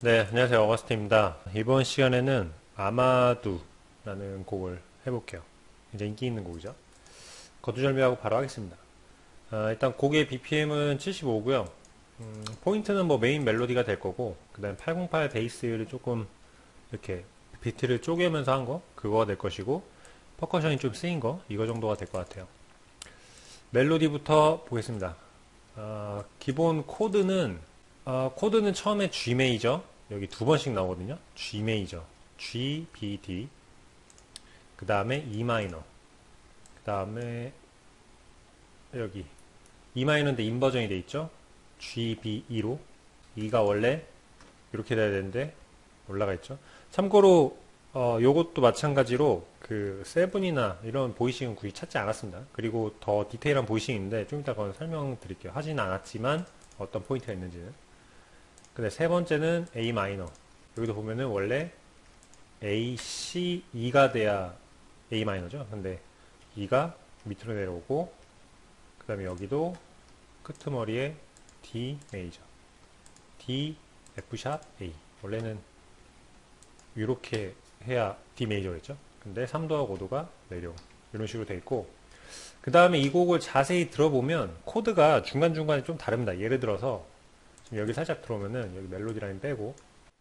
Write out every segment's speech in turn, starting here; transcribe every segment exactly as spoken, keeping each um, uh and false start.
네, 안녕하세요. 어거스트입니다. 이번 시간에는 아마두라는 곡을 해볼게요. 굉장히 인기 있는 곡이죠. 거두절미하고 바로 하겠습니다. 아, 일단 곡의 비피엠은 칠십오고요. 음, 포인트는 뭐 메인 멜로디가 될 거고, 그 다음에 팔공팔 베이스를 조금 이렇게 비트를 쪼개면서 한 거, 그거가 될 것이고, 퍼커션이 좀 쓰인 거, 이거 정도가 될 것 같아요. 멜로디부터 보겠습니다. 아, 기본 코드는 아, 코드는 처음에 G 메이저, 여기 두 번씩 나오거든요. G 메이저, G, B, D, 그 다음에 E 마이너, 그 다음에 여기 E 마이너인데 인버전이 돼 있죠. G, B, E로 E가 원래 이렇게 돼야 되는데 올라가 있죠. 참고로 어, 요것도 마찬가지로 그 세븐이나 이런 보이싱은 굳이 찾지 않았습니다. 그리고 더 디테일한 보이싱인데 좀 이따 그건 설명드릴게요. 하진 않았지만 어떤 포인트가 있는지는. 근데 세 번째는 A 마이너. 여기도 보면은 원래 A, C, E가 돼야 A 마이너죠. 근데 E가 밑으로 내려오고, 그 다음에 여기도 끄트머리에 D 메이저, D, F 샵, A. 원래는 이렇게 해야 D 메이저겠죠. 근데 삼 도와 오 도가 내려오. 이런 식으로 돼 있고, 그 다음에 이 곡을 자세히 들어보면 코드가 중간중간에 좀 다릅니다. 예를 들어서 지금 여기 살짝 들어오면은 여기 멜로디 라인 빼고,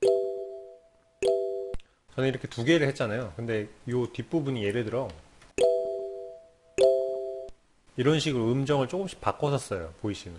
저는 이렇게 두 개를 했잖아요. 근데 이 뒷부분이 예를 들어 이런 식으로 음정을 조금씩 바꿔서 써요. 보이시는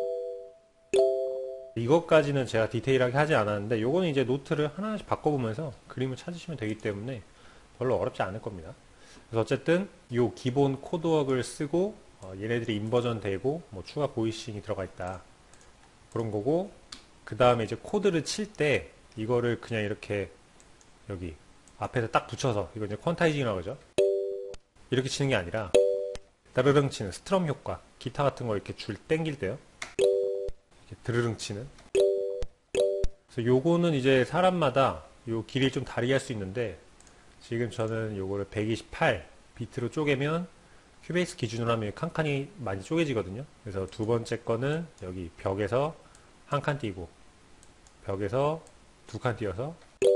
이것까지는 제가 디테일하게 하지 않았는데, 요거는 이제 노트를 하나씩 바꿔보면서 그림을 찾으시면 되기 때문에 별로 어렵지 않을 겁니다. 그래서 어쨌든 이 기본 코드웍을 쓰고 어, 얘네들이 인버전 되고 뭐 추가 보이싱이 들어가 있다, 그런 거고, 그 다음에 이제 코드를 칠 때 이거를 그냥 이렇게 여기 앞에서 딱 붙여서, 이거 이제 퀀타이징이라고 하죠. 이렇게 치는 게 아니라 드르릉 치는 스트럼 효과, 기타 같은 거 이렇게 줄 땡길 때요, 이렇게 드르릉 치는. 그래서 요거는 이제 사람마다 요 길이 좀 다르게 할 수 있는데, 지금 저는 요거를 백이십팔 비트로 쪼개면 큐베이스 기준으로 하면 칸칸이 많이 쪼개지거든요. 그래서 두 번째 거는 여기 벽에서 한 칸 띄고 벽에서 두 칸 띄어서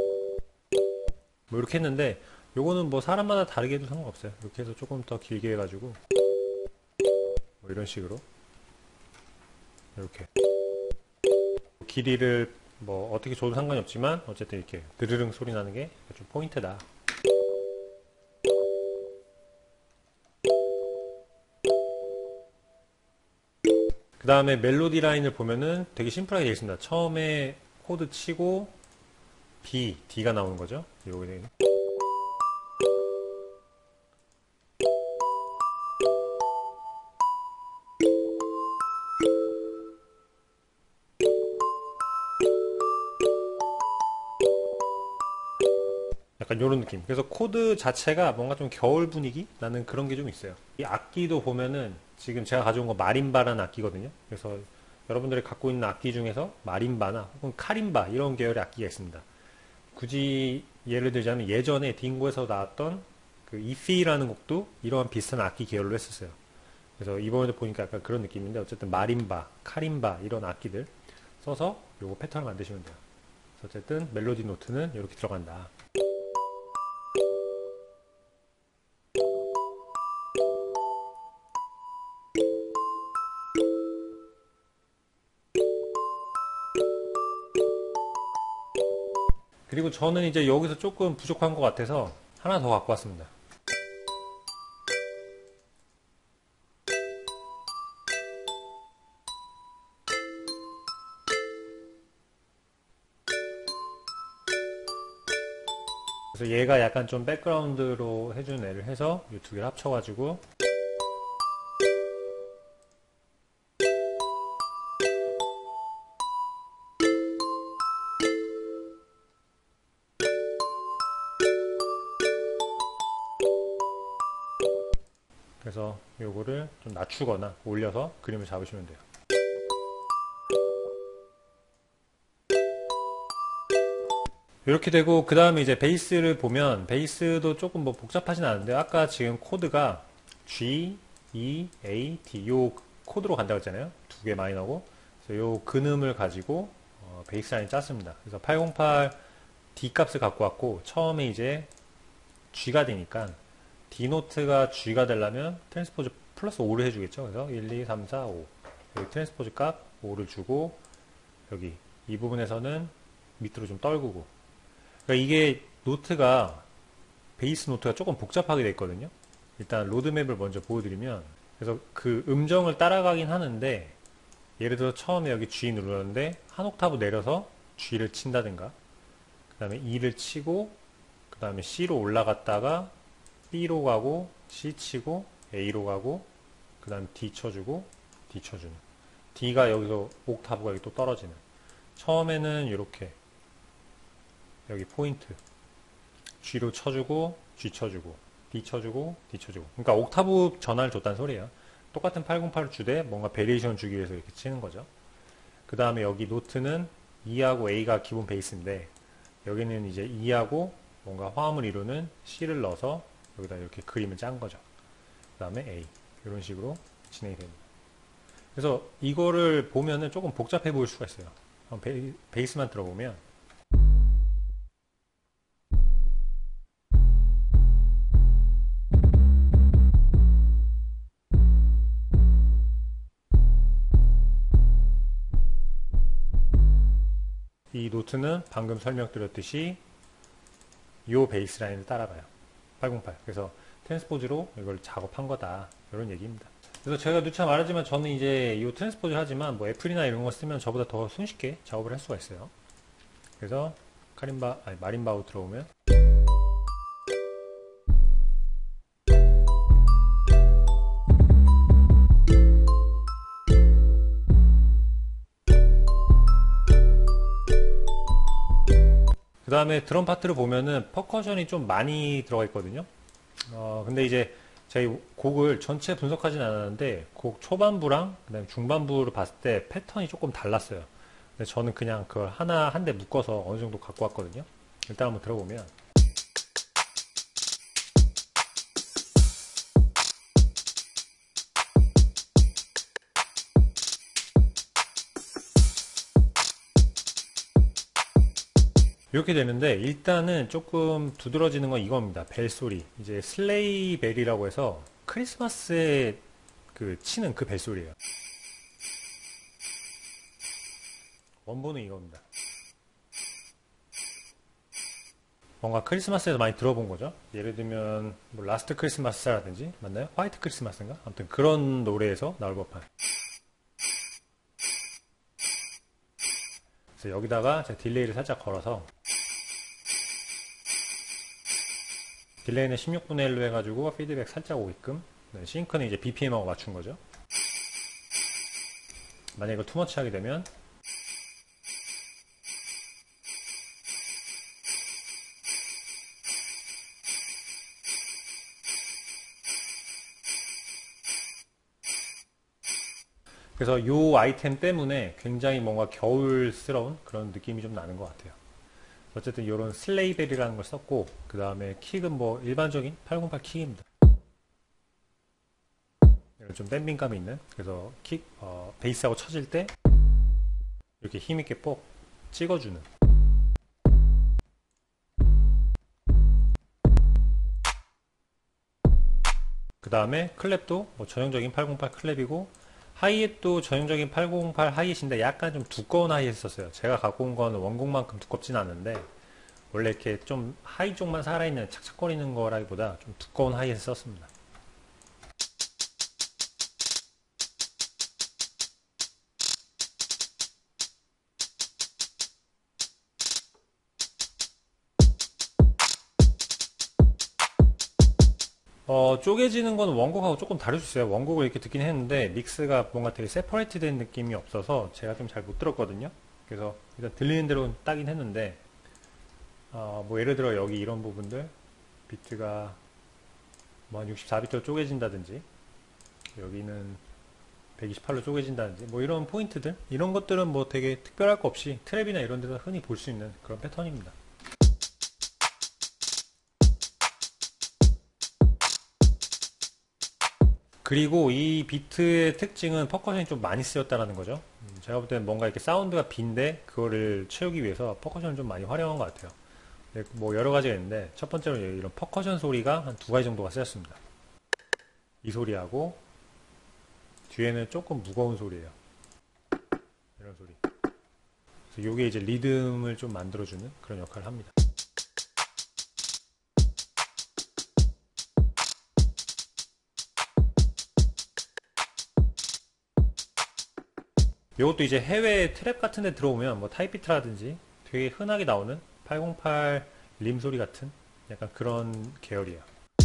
뭐 이렇게 했는데, 요거는 뭐 사람마다 다르게 해도 상관없어요. 이렇게 해서 조금 더 길게 해가지고 뭐 이런 식으로 이렇게 길이를 뭐 어떻게 줘도 상관이 없지만 어쨌든 이렇게 드르릉 소리 나는 게 좀 포인트다. 그 다음에 멜로디 라인을 보면은 되게 심플하게 되어 있습니다. 처음에 코드 치고 B, D가 나오는 거죠. 요게 약간 요런 느낌. 그래서 코드 자체가 뭔가 좀 겨울 분위기 나는 그런 게 좀 있어요. 이 악기도 보면은 지금 제가 가져온 거 마림바라는 악기거든요. 그래서 여러분들이 갖고 있는 악기 중에서 마림바나 혹은 카림바 이런 계열의 악기가 있습니다. 굳이 예를 들자면 예전에 딩고에서 나왔던 그 이피라는 곡도 이러한 비슷한 악기 계열로 했었어요. 그래서 이번에도 보니까 약간 그런 느낌인데, 어쨌든 마림바, 카림바 이런 악기들 써서 요거 패턴을 만드시면 돼요. 그래서 어쨌든 멜로디 노트는 이렇게 들어간다. 그리고 저는 이제 여기서 조금 부족한 것 같아서 하나 더 갖고 왔습니다. 그래서 얘가 약간 좀 백그라운드로 해주는 애를 해서 이 두 개를 합쳐가지고 그래서 요거를 좀 낮추거나 올려서 그림을 잡으시면 돼요. 이렇게 되고, 그 다음에 이제 베이스를 보면 베이스도 조금 뭐 복잡하진 않은데, 아까 지금 코드가 G, E, A, D 요 코드로 간다고 했잖아요. 두 개 마이너고. 그래서 요 근음을 가지고 어, 베이스 라인 짰습니다. 그래서 팔백팔 D 값을 갖고 왔고, 처음에 이제 G가 되니까 D 노트가 G가 되려면 트랜스포즈 플러스 오를 해주겠죠. 그래서 일, 이, 삼, 사, 오. 여기 트랜스포즈 값 오를 주고, 여기 이 부분에서는 밑으로 좀 떨구고. 그러니까 이게 노트가, 베이스 노트가 조금 복잡하게 되어 있거든요. 일단 로드맵을 먼저 보여드리면, 그래서 그 음정을 따라가긴 하는데, 예를 들어 처음에 여기 G 누르는데 한 옥타브 내려서 G를 친다든가, 그 다음에 E를 치고, 그 다음에 C로 올라갔다가 B로 가고, C 치고, A로 가고, 그 다음에 D 쳐주고, D 쳐주는. D가 여기서 옥타브가 여기 또 떨어지는. 처음에는 이렇게 여기 포인트 G로 쳐주고, G 쳐주고, D 쳐주고, D 쳐주고. 그러니까 옥타브 전환을 줬다는 소리예요. 똑같은 팔백팔을 주되 뭔가 베리에이션 주기 위해서 이렇게 치는 거죠. 그 다음에 여기 노트는 E하고 A가 기본 베이스인데, 여기는 이제 E하고 뭔가 화음을 이루는 C를 넣어서 여기다 이렇게 그림을 짠 거죠. 그 다음에 A. 이런 식으로 진행이 됩니다. 그래서 이거를 보면은 조금 복잡해 보일 수가 있어요. 베이, 베이스만 들어보면, 이 노트는 방금 설명드렸듯이 이 베이스 라인을 따라가요. 팔백팔. 그래서 트랜스포즈로 이걸 작업한 거다. 이런 얘기입니다. 그래서 제가 누차 말하지만 저는 이제 이 트랜스포즈 하지만 뭐 애플이나 이런 거 쓰면 저보다 더 손쉽게 작업을 할 수가 있어요. 그래서 카림바, 아니 마림바우 들어오면, 그 다음에 드럼 파트를 보면은 퍼커션이 좀 많이 들어가 있거든요. 어, 근데 이제 저희 곡을 전체 분석하진 않았는데, 곡 초반부랑 그다음에 중반부를 봤을 때 패턴이 조금 달랐어요. 근데 저는 그냥 그걸 하나 한 대 묶어서 어느 정도 갖고 왔거든요. 일단 한번 들어보면, 이렇게 되는데, 일단은 조금 두드러지는 건 이겁니다. 벨 소리. 이제 슬레이 벨이라고 해서 크리스마스에 그 치는 그 벨 소리예요. 원본은 이겁니다. 뭔가 크리스마스에서 많이 들어본 거죠. 예를 들면 뭐 라스트 크리스마스라든지, 맞나요? 화이트 크리스마스인가? 아무튼 그런 노래에서 나올 법한. 그래서 여기다가 제가 딜레이를 살짝 걸어서, 딜레이는 십육분의 일로 해가지고 피드백 살짝 오게끔. 네, 싱크는 이제 비피엠하고 맞춘 거죠. 만약 이걸 투머치 하게 되면, 그래서 이 아이템 때문에 굉장히 뭔가 겨울스러운 그런 느낌이 좀 나는 것 같아요. 어쨌든 이런 슬레이벨이라는 걸 썼고, 그 다음에 킥은 뭐 일반적인 팔백팔 킥입니다. 좀 댐빙감이 있는. 그래서 킥, 어, 베이스하고 쳐질 때 이렇게 힘있게 뽁 찍어주는. 그 다음에 클랩도 뭐 전형적인 팔백팔 클랩이고, 하이햇도 전형적인 팔백팔 하이햇인데 약간 좀 두꺼운 하이햇 썼어요. 제가 갖고 온 거는 원곡만큼 두껍진 않은데, 원래 이렇게 좀 하이 쪽만 살아있는 착착거리는 거라기보다 좀 두꺼운 하이햇 썼습니다. 어, 쪼개지는 건 원곡하고 조금 다를 수 있어요. 원곡을 이렇게 듣긴 했는데 믹스가 뭔가 되게 세퍼레이트 된 느낌이 없어서 제가 좀 잘 못 들었거든요. 그래서 일단 들리는 대로 따긴 했는데, 어, 뭐 예를 들어 여기 이런 부분들 비트가 뭐 한 육십사 비트로 쪼개진다든지, 여기는 백이십팔로 쪼개진다든지, 뭐 이런 포인트들, 이런 것들은 뭐 되게 특별할 거 없이 트랩이나 이런 데서 흔히 볼 수 있는 그런 패턴입니다. 그리고 이 비트의 특징은 퍼커션이 좀 많이 쓰였다라는 거죠. 음, 제가 볼 때는 뭔가 이렇게 사운드가 빈데 그거를 채우기 위해서 퍼커션을 좀 많이 활용한 것 같아요. 네, 뭐 여러 가지가 있는데 첫 번째로 이런 퍼커션 소리가 한 두 가지 정도가 쓰였습니다. 이 소리하고 뒤에는 조금 무거운 소리예요. 이런 소리. 그래서 이게 이제 리듬을 좀 만들어주는 그런 역할을 합니다. 이것도 이제 해외 트랩 같은 데 들어오면 뭐 타이피트라든지 되게 흔하게 나오는 팔공팔 림 소리 같은 약간 그런 계열이에요.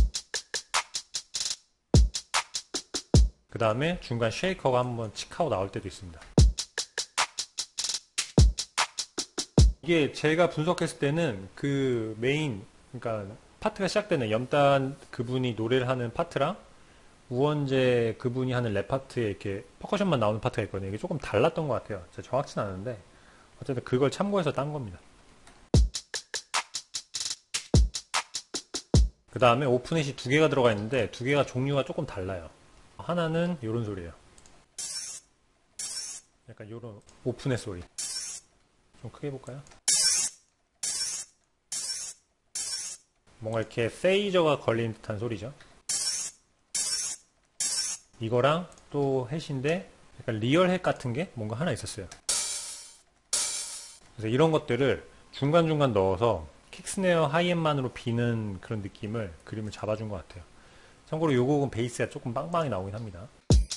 그 다음에 중간 쉐이커가 한번 칙 하고 나올 때도 있습니다. 이게 제가 분석했을 때는 그 메인, 그러니까 파트가 시작되는 염단 그분이 노래를 하는 파트랑 우원재 그분이 하는 랩 파트에 이렇게 퍼커션만 나오는 파트가 있거든요. 이게 조금 달랐던 것 같아요. 제가 정확치는 않은데 어쨌든 그걸 참고해서 딴 겁니다. 그 다음에 오프넷이 두 개가 들어가 있는데 두 개가 종류가 조금 달라요. 하나는 이런 소리예요. 약간 이런 오프넷 소리. 좀 크게 해볼까요? 뭔가 이렇게 페이저가 걸린 듯한 소리죠. 이거랑 또 햇인데 약간 리얼 햇 같은 게 뭔가 하나 있었어요. 그래서 이런 것들을 중간중간 넣어서 킥스네어 하이엔만으로 비는 그런 느낌을 그림을 잡아준 것 같아요. 참고로 요 곡은 베이스가 조금 빵빵하게 나오긴 합니다.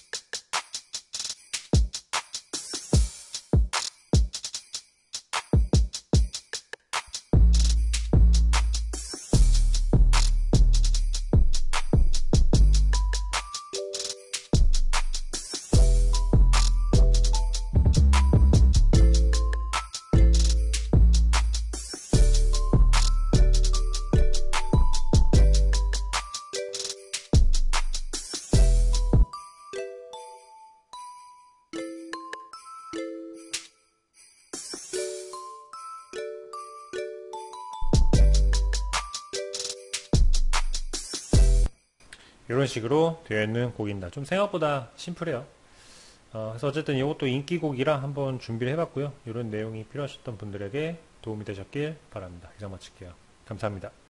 이런 식으로 되어 있는 곡입니다. 좀 생각보다 심플해요. 어, 그래서 어쨌든 이것도 인기곡이라 한번 준비를 해봤고요. 이런 내용이 필요하셨던 분들에게 도움이 되셨길 바랍니다. 이상 마칠게요. 감사합니다.